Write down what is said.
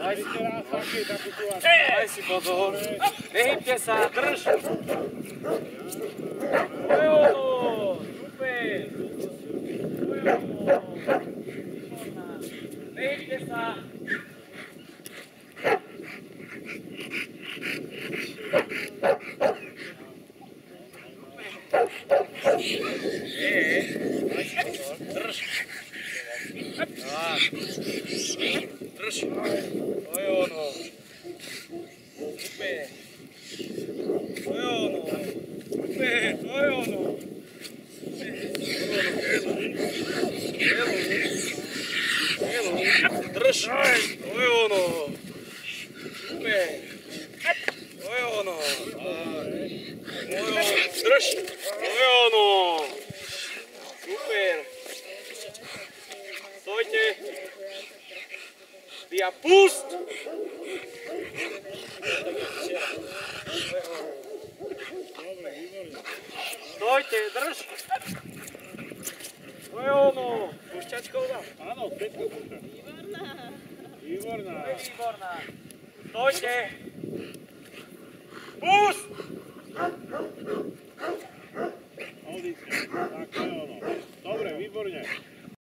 Daj si pozor. Nehybte sa, drž. To je ono. Super. To je ono. Nehybte sa. Drž. Drž. To je ono. Super. To je ono. Super, to je ono. Drž. To je ono. Super. To je ono. Drž. To je ono. Super. Stojte. Ty a pust. Stojte, drž. To je ono. Pušťačkou dám. Áno, päťka pušťa. Výborná. Výborná. Výborná. Stojte.